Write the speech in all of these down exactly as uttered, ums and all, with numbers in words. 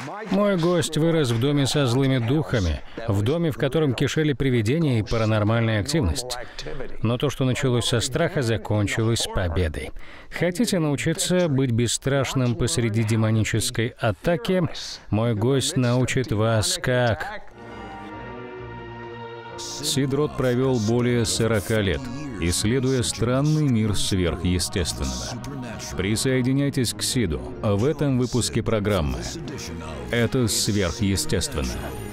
Мой гость вырос в доме со злыми духами, в доме, в котором кишели привидения и паранормальная активность. Но то, что началось со страха, закончилось победой. Хотите научиться быть бесстрашным посреди демонической атаки? Мой гость научит вас как. Сид Рот провел более сорока лет, исследуя странный мир сверхъестественного. Присоединяйтесь к Сиду в этом выпуске программы. Это сверхъестественно.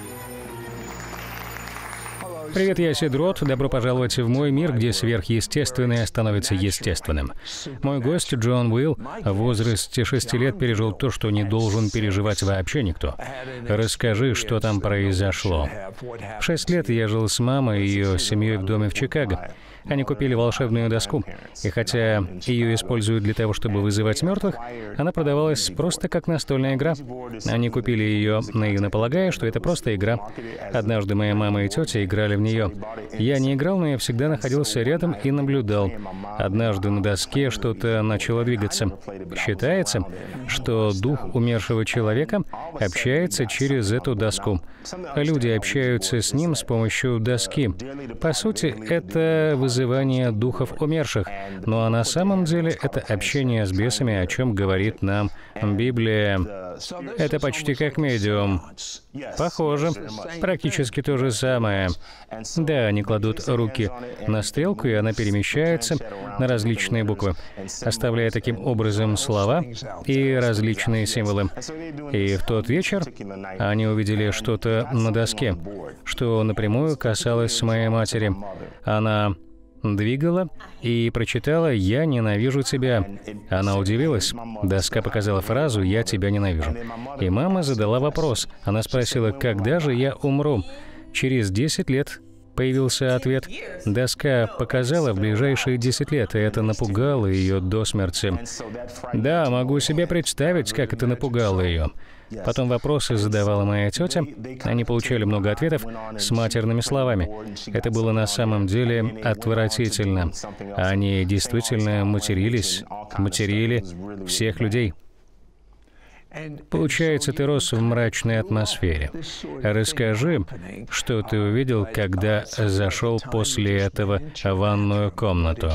Привет, я Сид Рот. Добро пожаловать в мой мир, где сверхъестественное становится естественным. Мой гость Джон Уилл в возрасте шести лет пережил то, что не должен переживать вообще никто. Расскажи, что там произошло. В шесть лет я жил с мамой и ее семьей в доме в Чикаго. Они купили волшебную доску, и хотя ее используют для того, чтобы вызывать мертвых, она продавалась просто как настольная игра. Они купили ее, наивно полагая, что это просто игра. Однажды моя мама и тетя играли в нее. Я не играл, но я всегда находился рядом и наблюдал. Однажды на доске что-то начало двигаться. Считается, что дух умершего человека общается через эту доску. Люди общаются с ним с помощью доски. По сути, это вызывание духов умерших, ну а на самом деле это общение с бесами, о чем говорит нам Библия. Это почти как медиум. Похоже. Практически то же самое. Да, они кладут руки на стрелку, и она перемещается на различные буквы, оставляя таким образом слова и различные символы. И в тот вечер они увидели что-то на доске, что напрямую касалось моей матери. Она двигала и прочитала «Я ненавижу тебя». Она удивилась. Доска показала фразу «Я тебя ненавижу». И мама задала вопрос. Она спросила «Когда же я умру?» Через десять лет появился ответ. Доска показала в ближайшие десять лет, и это напугало ее до смерти. Да, могу себе представить, как это напугало ее. Потом вопросы задавала моя тетя. Они получали много ответов с матерными словами. Это было на самом деле отвратительно. Они действительно матерились, материли всех людей. Получается, ты рос в мрачной атмосфере. Расскажи, что ты увидел, когда зашел после этого в ванную комнату.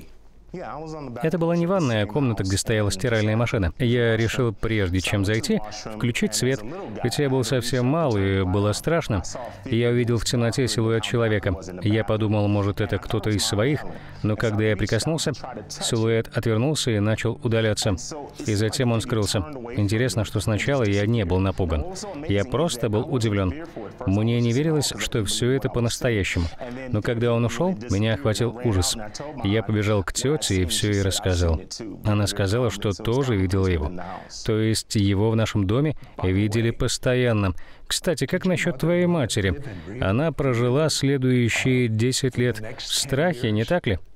Это была не ванная, а комната, где стояла стиральная машина. Я решил, прежде чем зайти, включить свет, ведь я был совсем мал и было страшно. Я увидел в темноте силуэт человека. Я подумал, может, это кто-то из своих, но когда я прикоснулся, силуэт отвернулся и начал удаляться. И затем он скрылся. Интересно, что сначала я не был напуган. Я просто был удивлен. Мне не верилось, что все это по-настоящему. Но когда он ушел, меня охватил ужас. Я побежал к тете и все ей рассказал. Она сказала, что тоже видела его. То есть его в нашем доме видели постоянно. Кстати, как насчет твоей матери? Она прожила следующие десять лет в страхе, не так ли?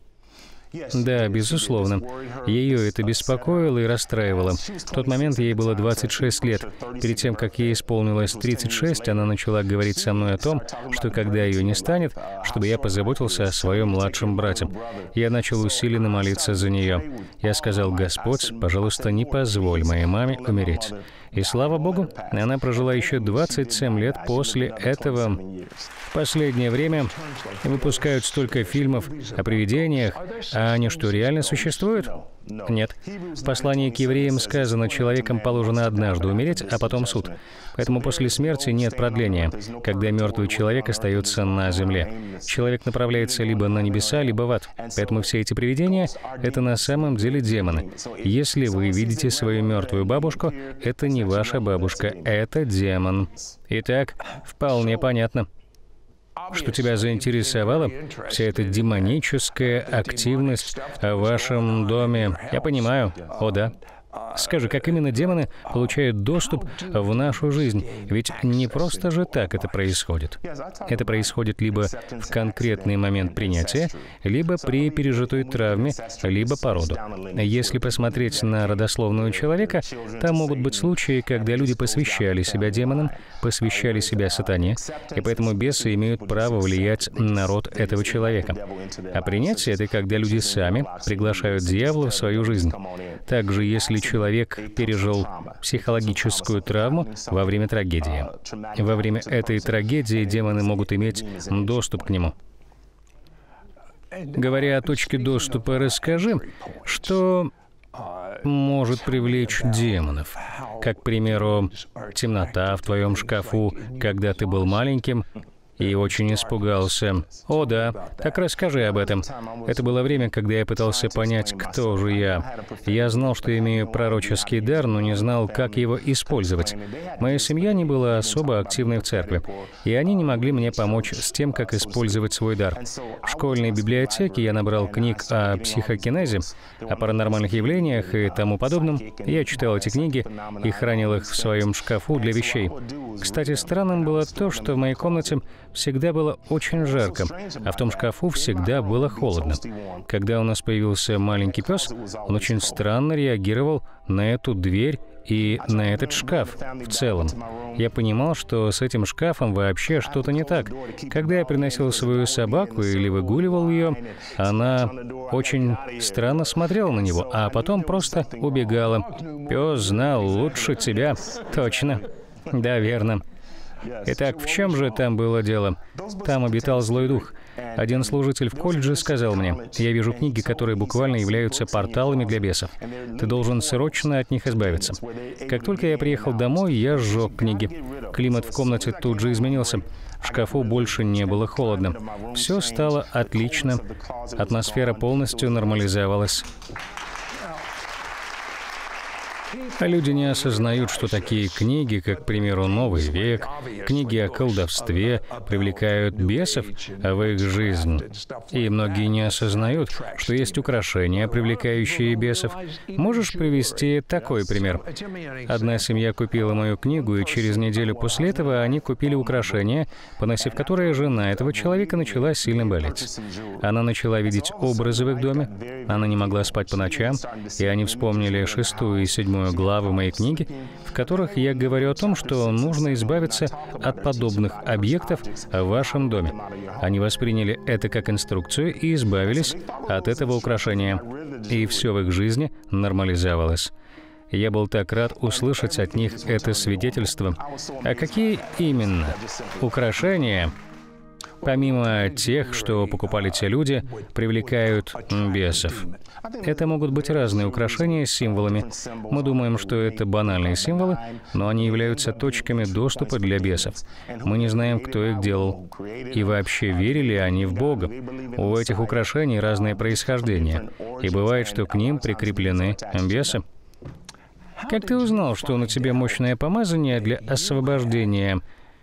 Да, безусловно. Ее это беспокоило и расстраивало. В тот момент ей было двадцать шесть лет. Перед тем, как ей исполнилось тридцать шесть, она начала говорить со мной о том, что когда ее не станет, чтобы я позаботился о своем младшем брате. Я начал усиленно молиться за нее. Я сказал: «Господь, пожалуйста, не позволь моей маме умереть». И слава Богу, она прожила еще двадцать семь лет после этого. В последнее время выпускают столько фильмов о привидениях, а они что, реально существуют? Нет. В послании к евреям сказано, человеком положено однажды умереть, а потом суд. Поэтому после смерти нет продления, когда мертвый человек остается на земле. Человек направляется либо на небеса, либо в ад. Поэтому все эти привидения — это на самом деле демоны. Если вы видите свою мертвую бабушку, это не ваша бабушка, это демон. Итак, вполне понятно. Что тебя заинтересовало? Вся эта демоническая активность в вашем доме. Я понимаю. О, да. Скажи, как именно демоны получают доступ в нашу жизнь? Ведь не просто же так это происходит. Это происходит либо в конкретный момент принятия, либо при пережитой травме, либо по роду. Если посмотреть на родословную человека, там могут быть случаи, когда люди посвящали себя демонам, посвящали себя сатане, и поэтому бесы имеют право влиять на род этого человека. А принятие — это когда люди сами приглашают дьявола в свою жизнь. Также, если человек пережил психологическую травму во время трагедии. Во время этой трагедии демоны могут иметь доступ к нему. Говоря о точке доступа, расскажи, что может привлечь демонов. Как, к примеру, темнота в твоем шкафу, когда ты был маленьким и очень испугался. О, да, так расскажи об этом. Это было время, когда я пытался понять, кто же я. Я знал, что имею пророческий дар, но не знал, как его использовать. Моя семья не была особо активной в церкви, и они не могли мне помочь с тем, как использовать свой дар. В школьной библиотеке я набрал книг о психокинезе, о паранормальных явлениях и тому подобном. Я читал эти книги и хранил их в своем шкафу для вещей. Кстати, странным было то, что в моей комнате всегда было очень жарко, а в том шкафу всегда было холодно. Когда у нас появился маленький пес, он очень странно реагировал на эту дверь и на этот шкаф в целом. Я понимал, что с этим шкафом вообще что-то не так. Когда я приносил свою собаку или выгуливал ее, она очень странно смотрела на него, а потом просто убегала. Пес знал лучше тебя. Точно. Да, верно. Итак, в чем же там было дело? Там обитал злой дух. Один служитель в колледже сказал мне: «Я вижу книги, которые буквально являются порталами для бесов. Ты должен срочно от них избавиться». Как только я приехал домой, я сжег книги. Климат в комнате тут же изменился. В шкафу больше не было холодно. Все стало отлично. Атмосфера полностью нормализовалась. А люди не осознают, что такие книги, как, к примеру, «Новый век», книги о колдовстве, привлекают бесов в их жизнь. И многие не осознают, что есть украшения, привлекающие бесов. Можешь привести такой пример? Одна семья купила мою книгу, и через неделю после этого они купили украшения, поносив которые жена этого человека начала сильно болеть. Она начала видеть образы в их доме, она не могла спать по ночам, и они вспомнили шестую и седьмую главы моей книги, в которых я говорю о том, что нужно избавиться от подобных объектов в вашем доме. Они восприняли это как инструкцию и избавились от этого украшения. И все в их жизни нормализовалось. Я был так рад услышать от них это свидетельство. А какие именно украшения, помимо тех, что покупали те люди, привлекают бесов? Это могут быть разные украшения с символами. Мы думаем, что это банальные символы, но они являются точками доступа для бесов. Мы не знаем, кто их делал. И вообще, верили они в Бога. У этих украшений разное происхождение. И бывает, что к ним прикреплены бесы. Как ты узнал, что на тебе мощное помазание для освобождения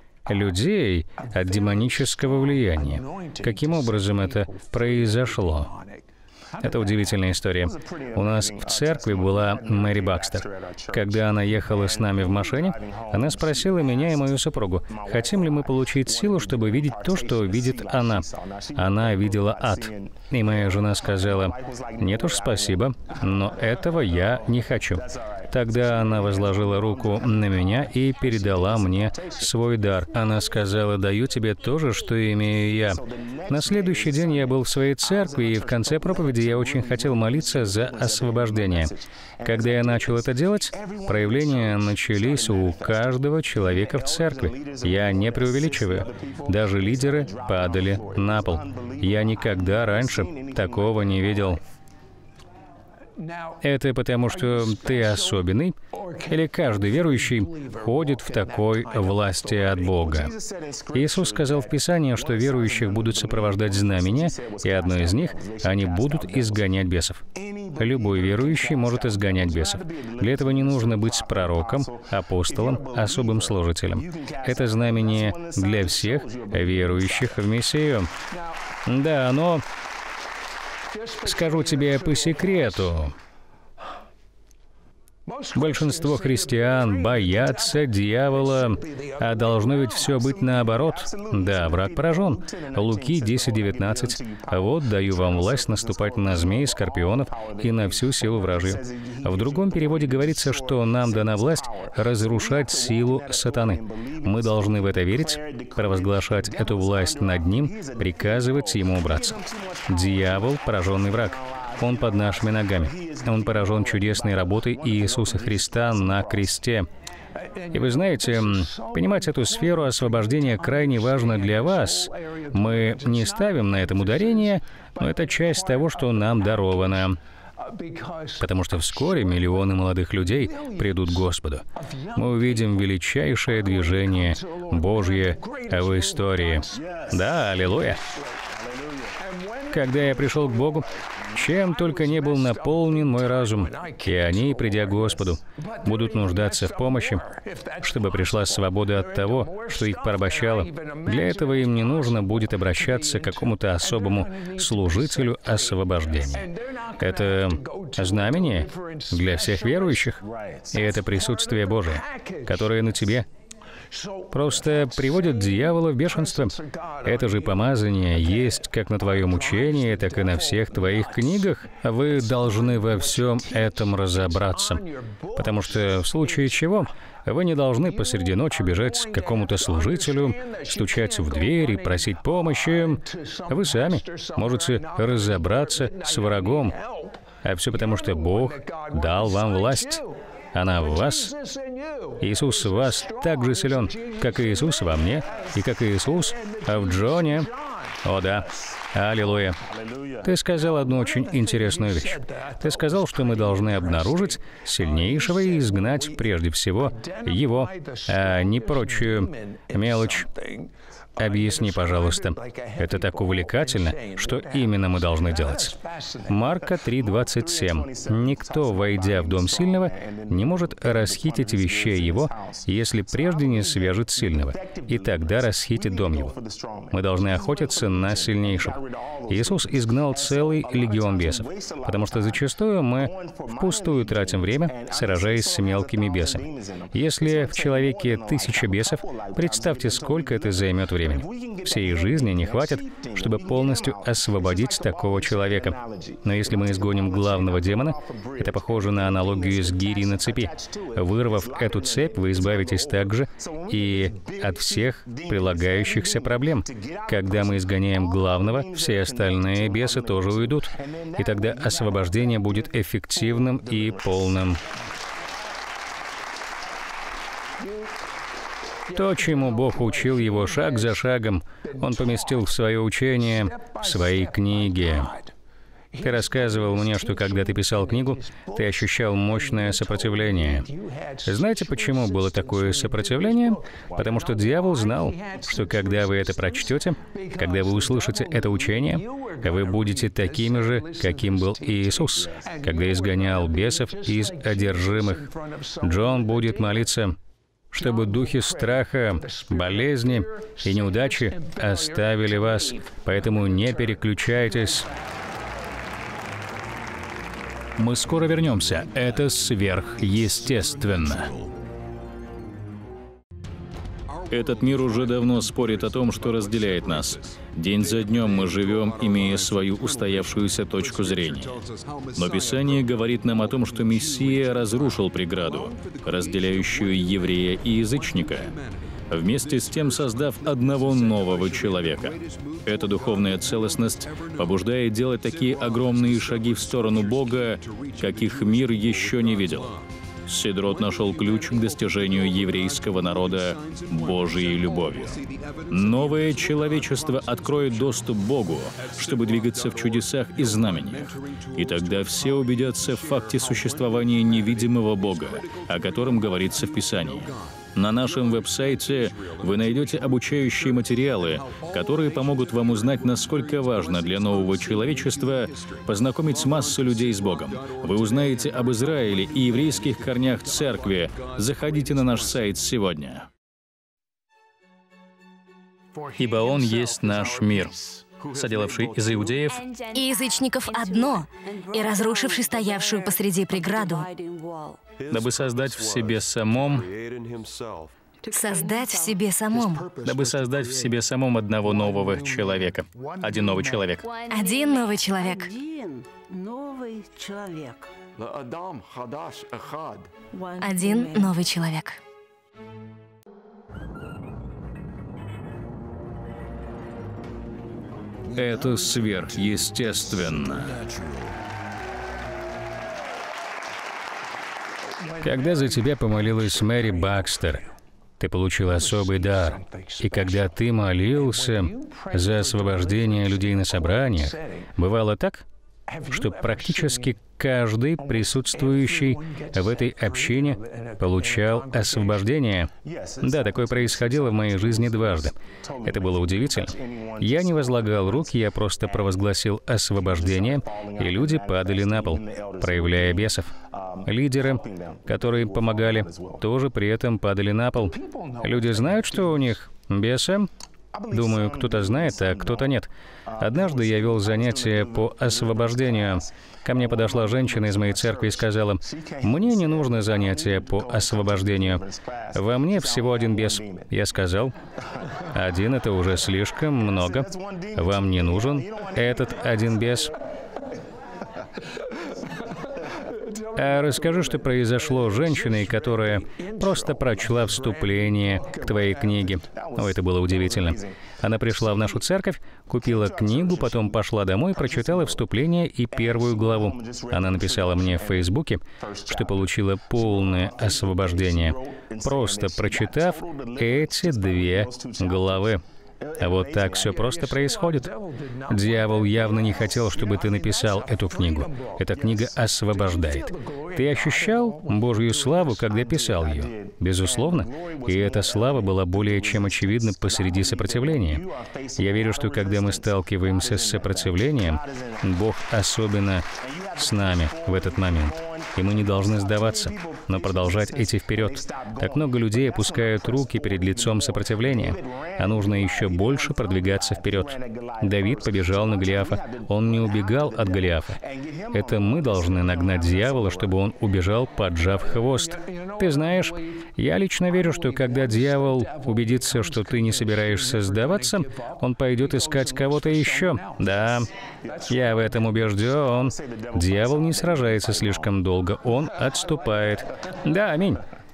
людей от демонического влияния? Каким образом это произошло? Это удивительная история. У нас в церкви была Мэри Бакстер. Когда она ехала с нами в машине, она спросила меня и мою супругу, хотим ли мы получить силу, чтобы видеть то, что видит она. Она видела ад. И моя жена сказала: «Нет уж, спасибо, но этого я не хочу». Тогда она возложила руку на меня и передала мне свой дар. Она сказала: «Даю тебе то же, что имею я». На следующий день я был в своей церкви, и в конце проповеди я очень хотел молиться за освобождение. Когда я начал это делать, проявления начались у каждого человека в церкви. Я не преувеличиваю. Даже лидеры падали на пол. Я никогда раньше такого не видел. Это потому, что ты особенный, или каждый верующий ходит в такой власти от Бога? Иисус сказал в Писании, что верующих будут сопровождать знамения, и одно из них — они будут изгонять бесов. Любой верующий может изгонять бесов. Для этого не нужно быть пророком, апостолом, особым служителем. Это знамение для всех верующих в Мессию. Да, но... Скажу тебе по секрету. Большинство христиан боятся дьявола, а должно ведь все быть наоборот. Да, враг поражен. Луки десять девятнадцать. «Вот даю вам власть наступать на змей, скорпионов и на всю силу вражью». В другом переводе говорится, что нам дана власть разрушать силу сатаны. Мы должны в это верить, провозглашать эту власть над ним, приказывать ему убраться. Дьявол — пораженный враг. Он под нашими ногами. Он поражен чудесной работой Иисуса Христа на кресте. И вы знаете, понимать эту сферу освобождения крайне важно для вас. Мы не ставим на этом ударение, но это часть того, что нам даровано. Потому что вскоре миллионы молодых людей придут к Господу. Мы увидим величайшее движение Божье в истории. Да, аллилуйя! Когда я пришел к Богу, чем только не был наполнен мой разум, и они, придя к Господу, будут нуждаться в помощи, чтобы пришла свобода от того, что их порабощало. Для этого им не нужно будет обращаться к какому-то особому служителю освобождения. Это знамение для всех верующих, и это присутствие Божие, которое на тебе просто приводит дьявола в бешенство. Это же помазание есть как на твоем учении, так и на всех твоих книгах. Вы должны во всем этом разобраться, потому что в случае чего вы не должны посреди ночи бежать к какому-то служителю, стучать в дверь и просить помощи. Вы сами можете разобраться с врагом. А все потому, что Бог дал вам власть. Она в вас. Иисус в вас так же силен, как и Иисус во мне, и как Иисус в Джоне. О да. Аллилуйя. Ты сказал одну очень интересную вещь. Ты сказал, что мы должны обнаружить сильнейшего и изгнать прежде всего его, а не прочую мелочь. Объясни, пожалуйста. Это так увлекательно, что именно мы должны делать. Марка три двадцать семь. «Никто, войдя в дом сильного, не может расхитить вещей его, если прежде не свяжет сильного, и тогда расхитит дом его». Мы должны охотиться на сильнейшего. Иисус изгнал целый легион бесов, потому что зачастую мы впустую тратим время, сражаясь с мелкими бесами. Если в человеке тысяча бесов, представьте, сколько это займет времени. Всей жизни не хватит, чтобы полностью освободить такого человека. Но если мы изгоним главного демона, это похоже на аналогию с гирей на цепи. Вырвав эту цепь, вы избавитесь также и от всех прилагающихся проблем. Когда мы изгоняем главного, все остальные бесы тоже уйдут. И тогда освобождение будет эффективным и полным. То, чему Бог учил его шаг за шагом, Он поместил в свое учение, в своей книге. Ты рассказывал мне, что когда ты писал книгу, ты ощущал мощное сопротивление. Знаете, почему было такое сопротивление? Потому что дьявол знал, что когда вы это прочтете, когда вы услышите это учение, вы будете такими же, каким был Иисус, когда изгонял бесов из одержимых. Джон будет молиться, чтобы духи страха, болезни и неудачи оставили вас, поэтому не переключайтесь. Мы скоро вернемся. Это сверхъестественно. Этот мир уже давно спорит о том, что разделяет нас. День за днем мы живем, имея свою устоявшуюся точку зрения. Но Писание говорит нам о том, что Мессия разрушил преграду, разделяющую еврея и язычника, вместе с тем создав одного нового человека. Эта духовная целостность побуждает делать такие огромные шаги в сторону Бога, каких мир еще не видел. Седрот нашел ключ к достижению еврейского народа Божьей любовью. Новое человечество откроет доступ к Богу, чтобы двигаться в чудесах и знамениях. И тогда все убедятся в факте существования невидимого Бога, о котором говорится в Писании. На нашем веб-сайте вы найдете обучающие материалы, которые помогут вам узнать, насколько важно для нового человечества познакомить массу людей с Богом. Вы узнаете об Израиле и еврейских корнях церкви. Заходите на наш сайт сегодня. Ибо Он есть наш мир, соделавший из иудеев и язычников одно, и разрушивший стоявшую посреди преграду, дабы создать в себе самом, создать в себе самом, дабы создать в себе самом одного нового человека. Один новый человек. Один новый человек. Один новый человек. Это сверхъестественно. Когда за тебя помолилась Мэри Бакстер, ты получил особый дар. И когда ты молился за освобождение людей на собраниях, бывало так, что практически каждый присутствующий в этой общине получал освобождение. Да, такое происходило в моей жизни дважды. Это было удивительно. Я не возлагал руки, я просто провозгласил освобождение, и люди падали на пол, проявляя бесов. Лидеры, которые помогали, тоже при этом падали на пол. Люди знают, что у них бесы? Думаю, кто-то знает, а кто-то нет. Однажды я вел занятия по освобождению. Ко мне подошла женщина из моей церкви и сказала: «Мне не нужно занятие по освобождению. Во мне всего один бес». Я сказал: «Один — это уже слишком много. Вам не нужен этот один бес». А расскажи, что произошло с женщиной, которая просто прочла вступление к твоей книге. О, это было удивительно. Она пришла в нашу церковь, купила книгу, потом пошла домой, прочитала вступление и первую главу. Она написала мне в Фейсбуке, что получила полное освобождение, просто прочитав эти две главы. А вот так все просто происходит. Дьявол явно не хотел, чтобы ты написал эту книгу. Эта книга освобождает. Ты ощущал Божью славу, когда писал ее? Безусловно. И эта слава была более чем очевидна посреди сопротивления. Я верю, что когда мы сталкиваемся с сопротивлением, Бог особенно с нами в этот момент. И мы не должны сдаваться, но продолжать идти вперед. Так много людей опускают руки перед лицом сопротивления, а нужно еще больше продвигаться вперед. Давид побежал на Голиафа. Он не убегал от Голиафа. Это мы должны нагнать дьявола, чтобы он убежал, поджав хвост. Ты знаешь, я лично верю, что когда дьявол убедится, что ты не собираешься сдаваться, он пойдет искать кого-то еще. Да, я в этом убежден. Дьявол не сражается слишком долго, он отступает. Да, аминь.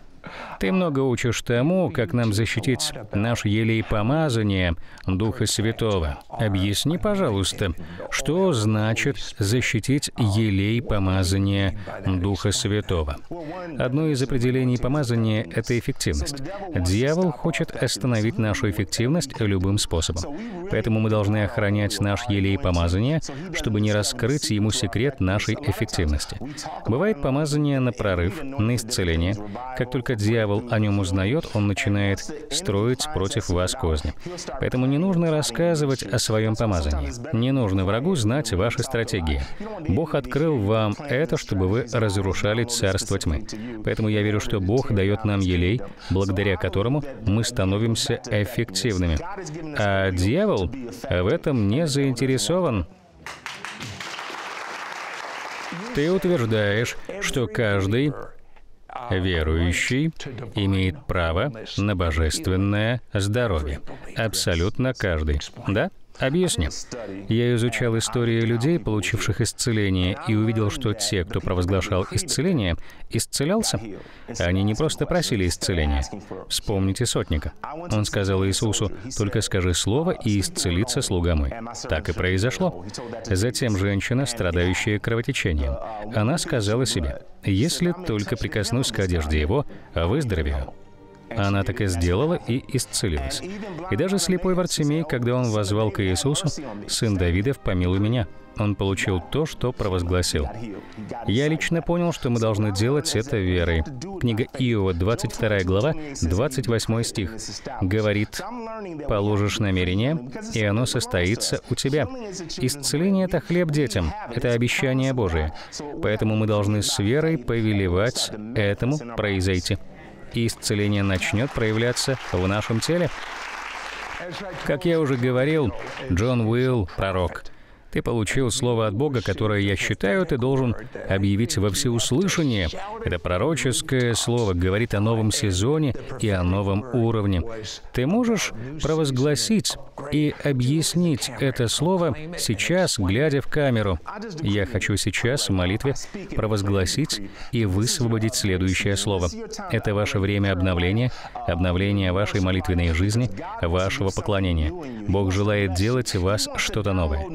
Ты много учишь тому, как нам защитить наш елей помазания Духа Святого. Объясни, пожалуйста, что значит защитить елей помазания Духа Святого? Одно из определений помазания — это эффективность. Дьявол хочет остановить нашу эффективность любым способом. Поэтому мы должны охранять наш елей помазания, чтобы не раскрыть ему секрет нашей эффективности. Бывает помазание на прорыв, на исцеление. Как только дьявол о нем узнает, он начинает строить против вас козни. Поэтому не нужно рассказывать о своем помазании. Не нужно врагу знать ваши стратегии. Бог открыл вам это, чтобы вы разрушали царство тьмы. Поэтому я верю, что Бог дает нам елей, благодаря которому мы становимся эффективными. А дьявол в этом не заинтересован. Ты утверждаешь, что каждый верующий имеет право на божественное здоровье. Абсолютно каждый. Да? Объясни. Я изучал истории людей, получивших исцеление, и увидел, что те, кто провозглашал исцеление, исцелялся. Они не просто просили исцеления. Вспомните сотника. Он сказал Иисусу: «Только скажи слово, и исцелится слуга мой». Так и произошло. Затем женщина, страдающая кровотечением, она сказала себе: «Если только прикоснусь к одежде его, выздоровею». Она так и сделала и исцелилась. И даже слепой Вартимей, когда он воззвал к Иисусу: «Сын Давидов, помилуй меня», он получил то, что провозгласил. Я лично понял, что мы должны делать это верой. Книга Иова, двадцать вторая глава, двадцать восьмой стих, говорит: «Положишь намерение, и оно состоится у тебя». Исцеление — это хлеб детям, это обещание Божие. Поэтому мы должны с верой повелевать этому произойти. И исцеление начнет проявляться в нашем теле. Как я уже говорил, Джон Уилл — пророк. Ты получил слово от Бога, которое, я считаю, ты должен объявить во всеуслышание. Это пророческое слово говорит о новом сезоне и о новом уровне. Ты можешь провозгласить и объяснить это слово сейчас, глядя в камеру. Я хочу сейчас в молитве провозгласить и высвободить следующее слово. Это ваше время обновления, обновления вашей молитвенной жизни, вашего поклонения. Бог желает делать в вас что-то новое. Он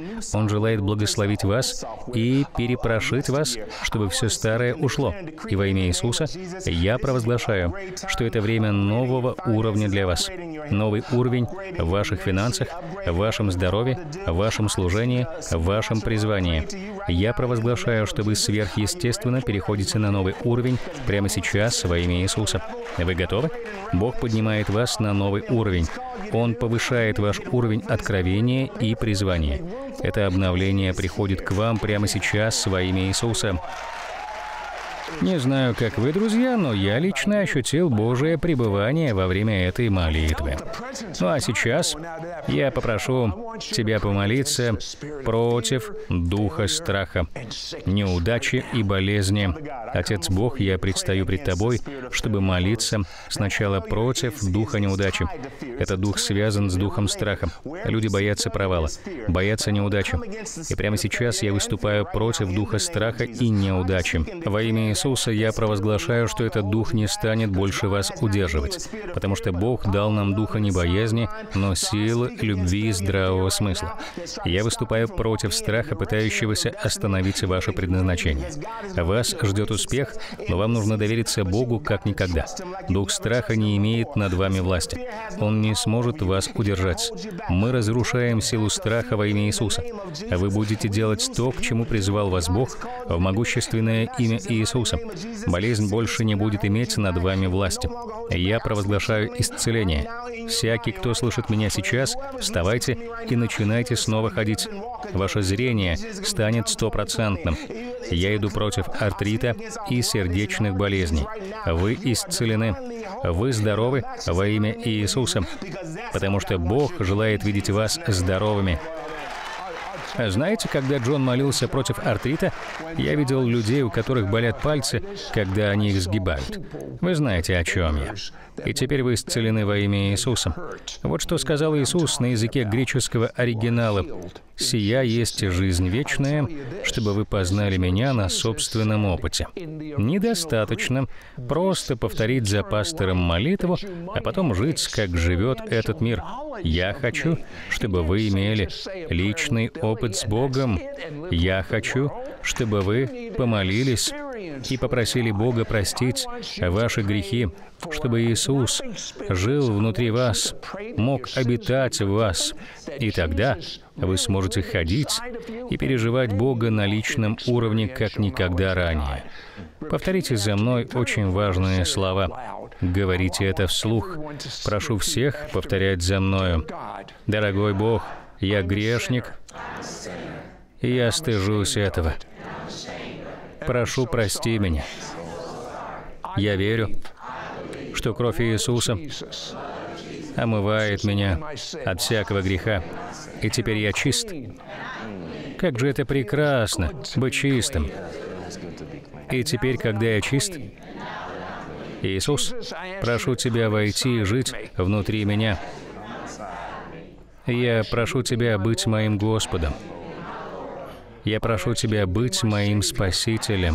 желает благословить вас и перепрошить вас, чтобы все старое ушло. И во имя Иисуса я провозглашаю, что это время нового уровня для вас. Новый уровень в ваших финансах, в вашем здоровье, в вашем служении, в вашем призвании. Я провозглашаю, что вы сверхъестественно переходите на новый уровень прямо сейчас во имя Иисуса. Вы готовы? Бог поднимает вас на новый уровень. Он повышает ваш уровень откровения и призвания. Это обновление приходит к вам прямо сейчас во имя Иисуса. Не знаю, как вы, друзья, но я лично ощутил Божие пребывание во время этой молитвы. Ну а сейчас я попрошу тебя помолиться против духа страха, неудачи и болезни. Отец Бог, я предстаю пред Тобой, чтобы молиться сначала против духа неудачи. Этот дух связан с духом страха. Люди боятся провала, боятся неудачи. И прямо сейчас я выступаю против духа страха и неудачи. Во имя Иисуса я провозглашаю, что этот дух не станет больше вас удерживать, потому что Бог дал нам духа не боязни, но силы, любви и здравого смысла. Я выступаю против страха, пытающегося остановить ваше предназначение. Вас ждет успех, но вам нужно довериться Богу как никогда. Дух страха не имеет над вами власти. Он не сможет вас удержать. Мы разрушаем силу страха во имя Иисуса. Вы будете делать то, к чему призвал вас Бог, в могущественное имя Иисуса. Болезнь больше не будет иметь над вами власти. Я провозглашаю исцеление. Всякий, кто слышит меня сейчас, вставайте и начинайте снова ходить. Ваше зрение станет стопроцентным. Я иду против артрита и сердечных болезней. Вы исцелены. Вы здоровы во имя Иисуса, потому что Бог желает видеть вас здоровыми. Знаете, когда Джон молился против артрита, я видел людей, у которых болят пальцы, когда они их сгибают. Вы знаете, о чем я. И теперь вы исцелены во имя Иисуса. Вот что сказал Иисус на языке греческого оригинала. «Сия есть жизнь вечная, чтобы вы познали Меня на собственном опыте». Недостаточно просто повторить за пастором молитву, а потом жить, как живет этот мир. Я хочу, чтобы вы имели личный опыт с Богом. Я хочу, чтобы вы помолились и попросили Бога простить ваши грехи, чтобы Иисус жил внутри вас, мог обитать в вас. И тогда вы сможете ходить и переживать Бога на личном уровне, как никогда ранее. Повторите за мной очень важные слова. Говорите это вслух. Прошу всех повторять за мною. Дорогой Бог, я грешник, и я стыжусь этого. Прошу, прости меня. Я верю, что кровь Иисуса омывает меня от всякого греха, и теперь я чист. Как же это прекрасно быть чистым. И теперь, когда я чист, Иисус, прошу Тебя войти и жить внутри меня. Я прошу Тебя быть моим Господом. Я прошу Тебя быть моим Спасителем.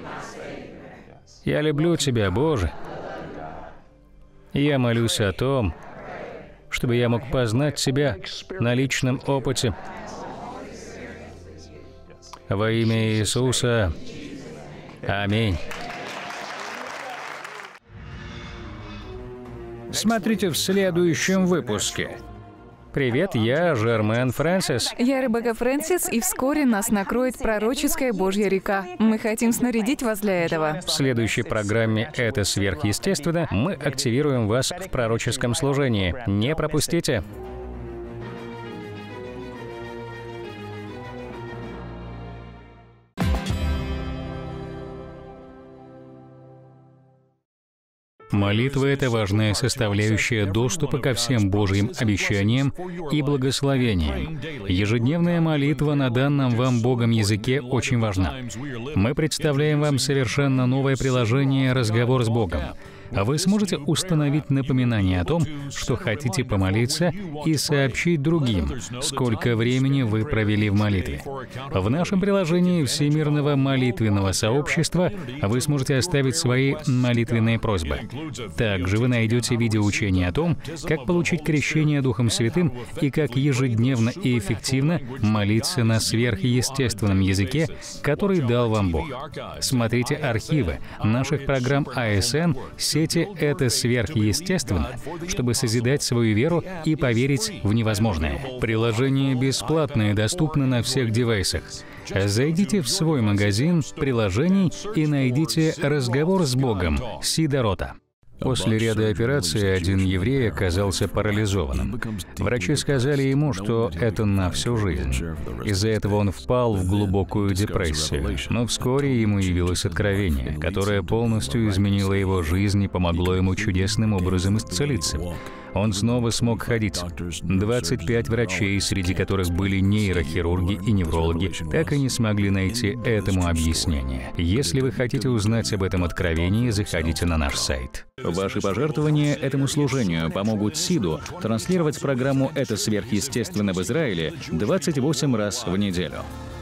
Я люблю Тебя, Боже. Я молюсь о том, чтобы я мог познать Тебя на личном опыте. Во имя Иисуса. Аминь. Смотрите в следующем выпуске. Привет, я Жермен Фрэнсис. Я Ребекка Фрэнсис, и вскоре нас накроет пророческая Божья река. Мы хотим снарядить вас для этого. В следующей программе «Это сверхъестественно» мы активируем вас в пророческом служении. Не пропустите! Молитва — это важная составляющая доступа ко всем Божьим обещаниям и благословениям. Ежедневная молитва на данном вам Богом языке очень важна. Мы представляем вам совершенно новое приложение «Разговор с Богом». вы сможете установить напоминание о том, что хотите помолиться, и сообщить другим, сколько времени вы провели в молитве. В нашем приложении Всемирного молитвенного сообщества вы сможете оставить свои молитвенные просьбы. Также вы найдете видеоучение о том, как получить крещение Духом Святым и как ежедневно и эффективно молиться на сверхъестественном языке, который дал вам Бог. Смотрите архивы наших программ А С Н сети «Это сверхъестественно», чтобы созидать свою веру и поверить в невозможное. Приложение бесплатное и доступно на всех девайсах. Зайдите в свой магазин приложений и найдите «Разговор с Богом» Сида Рота. После ряда операций один еврей оказался парализованным. Врачи сказали ему, что это на всю жизнь. Из-за этого он впал в глубокую депрессию. Но вскоре ему явилось откровение, которое полностью изменило его жизнь и помогло ему чудесным образом исцелиться. Он снова смог ходить. двадцать пять врачей, среди которых были нейрохирурги и неврологи, так и не смогли найти этому объяснение. Если вы хотите узнать об этом откровении, заходите на наш сайт. Ваши пожертвования этому служению помогут Сиду транслировать программу «Это сверхъестественно» в Израиле двадцать восемь раз в неделю.